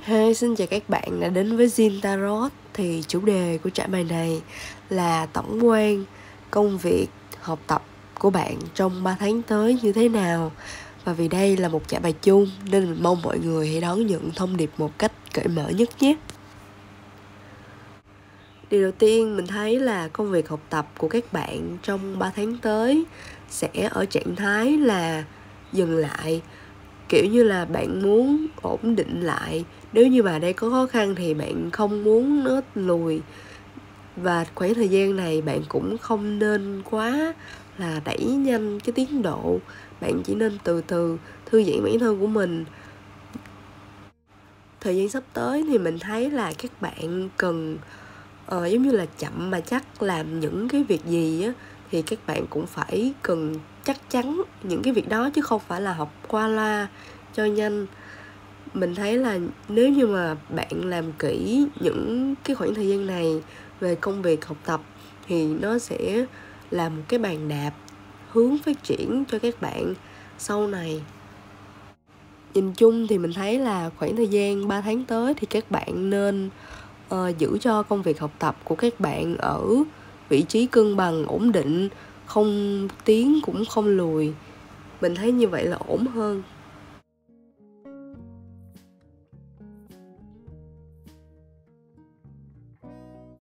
Hey, xin chào các bạn đã đến với Zin Tarot. Thì chủ đề của trải bài này là tổng quan công việc, học tập của bạn trong 3 tháng tới như thế nào. Và vì đây là một trải bài chung nên mình mong mọi người hãy đón nhận thông điệp một cách cởi mở nhất nhé. Điều đầu tiên mình thấy là công việc học tập của các bạn trong 3 tháng tới sẽ ở trạng thái là dừng lại. Kiểu như là bạn muốn ổn định lại. Nếu như mà đây có khó khăn thì bạn không muốn nó lùi. Và khoảng thời gian này bạn cũng không nên quá là đẩy nhanh cái tiến độ. Bạn chỉ nên từ từ thư giãn bản thân của mình. Thời gian sắp tới thì mình thấy là các bạn cần giống như là chậm mà chắc làm những cái việc gì á, thì các bạn cũng phải cần chắc chắn những cái việc đó, chứ không phải là học qua loa cho nhanh. Mình thấy là nếu như mà bạn làm kỹ những cái khoảng thời gian này về công việc học tập thì nó sẽ là một cái bàn đạp hướng phát triển cho các bạn sau này. Nhìn chung thì mình thấy là khoảng thời gian 3 tháng tới thì các bạn nên giữ cho công việc học tập của các bạn ở vị trí cân bằng, ổn định, không tiến cũng không lùi. Mình thấy như vậy là ổn hơn.